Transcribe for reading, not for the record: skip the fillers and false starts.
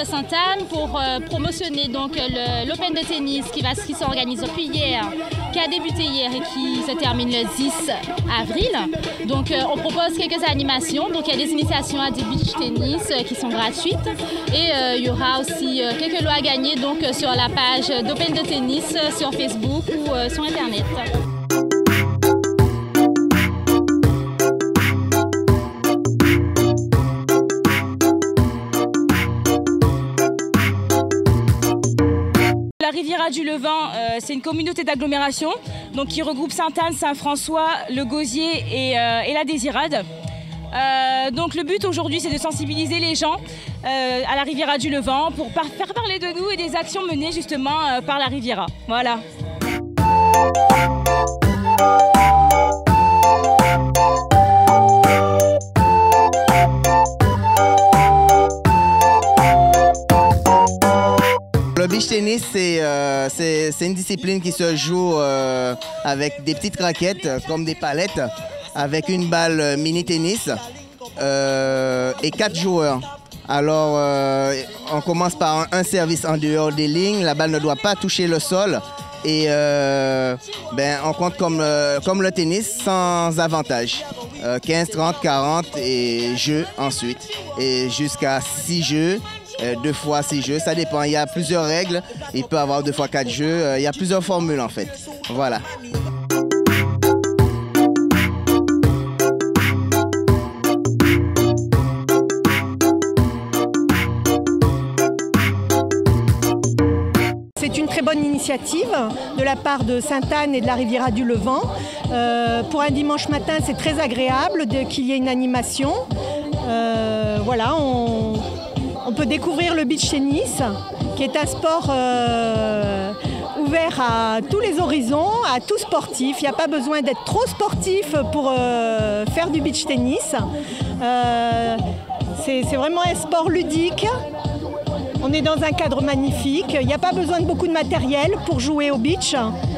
Sainte-Anne pour promotionner donc l'Open de tennis qui s'organise depuis hier, qui a débuté hier et qui se termine le 10 avril. Donc on propose quelques animations, donc il y a des initiations à du beach tennis qui sont gratuites et il y aura aussi quelques lots à gagner donc sur la page d'Open de tennis sur Facebook ou sur Internet. La Riviera du Levant, c'est une communauté d'agglomération qui regroupe Sainte-Anne, Saint-François, le Gosier et la Désirade. Donc le but aujourd'hui, c'est de sensibiliser les gens à la Riviera du Levant pour faire parler de nous et des actions menées justement par la Riviera. Voilà. Le beach tennis, c'est une discipline qui se joue avec des petites raquettes comme des palettes, avec une balle mini-tennis et 4 joueurs. Alors, on commence par un service en dehors des lignes, la balle ne doit pas toucher le sol et on compte comme le tennis sans avantage. 15, 30, 40 et jeux ensuite. Et jusqu'à 6 jeux. 2 fois 6 jeux, ça dépend, il y a plusieurs règles, il peut y avoir 2 fois 4 jeux, il y a plusieurs formules en fait, voilà. C'est une très bonne initiative de la part de Sainte-Anne et de la Riviera du Levant. Pour un dimanche matin, c'est très agréable qu'il y ait une animation. Voilà, on peut découvrir le beach tennis, qui est un sport ouvert à tous les horizons, à tout sportif. Il n'y a pas besoin d'être trop sportif pour faire du beach tennis. C'est vraiment un sport ludique. On est dans un cadre magnifique. Il n'y a pas besoin de beaucoup de matériel pour jouer au beach.